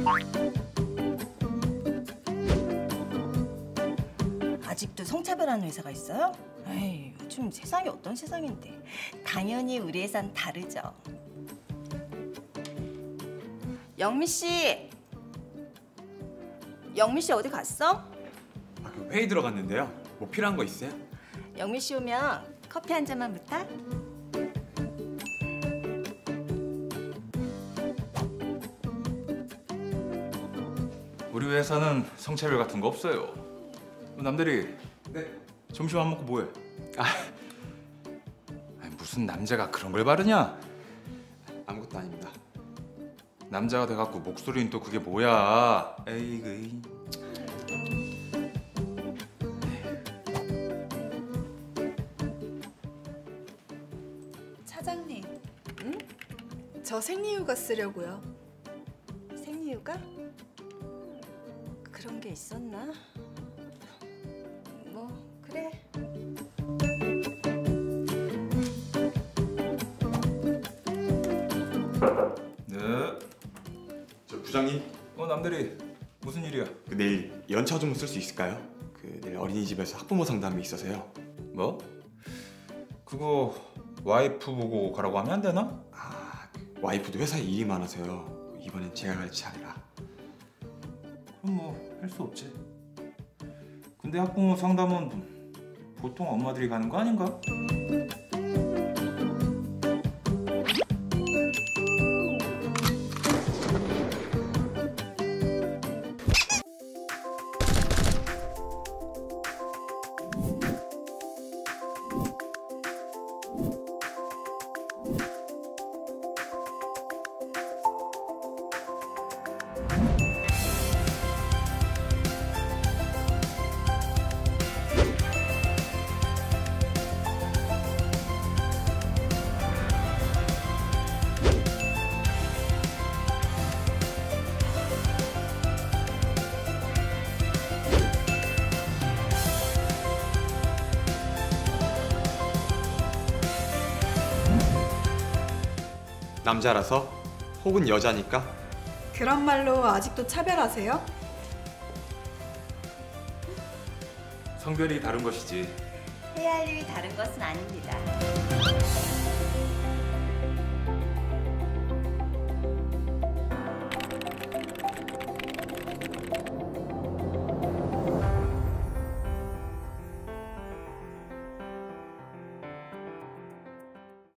아직도 성차별하는 회사가 있어요? 에이, 요즘 세상이 어떤 세상인데. 당연히 우리 회사는 다르죠. 영미 씨! 영미 씨 어디 갔어? 그 회의 들어갔는데요. 뭐 필요한 거 있어요? 영미 씨 오면 커피 한 잔만 부탁. 우리 회사는 성차별 같은 거 없어요. 남들이 네. 점심 안 먹고 뭐해? 아니, 무슨 남자가 그런 걸 바르냐? 아무것도 아닙니다. 남자가 돼갖고 목소리는 또 그게 뭐야? 에이그. 차장님, 응? 저 생리휴가 쓰려고요. 생리휴가? 그런 게 있었나? 뭐 그래. 네. 저 부장님, 남들이 무슨 일이야? 그 내일 연차 좀 쓸 수 있을까요? 그 내일 어린이집에서 학부모 상담이 있어서요. 뭐? 그거 와이프 보고 가라고 하면 안 되나? 와이프도 회사에 일이 많아서요. 이번엔 제가 갈 차례라. 그럼 뭐 할 수 없지. 근데 학부모 상담은 보통 엄마들이 가는 거 아닌가? 남자라서 혹은 여자니까. 그런 말로 아직도 차별하세요? 성별이 다른 것이지. 해야 할 일이 다른 것은 아닙니다.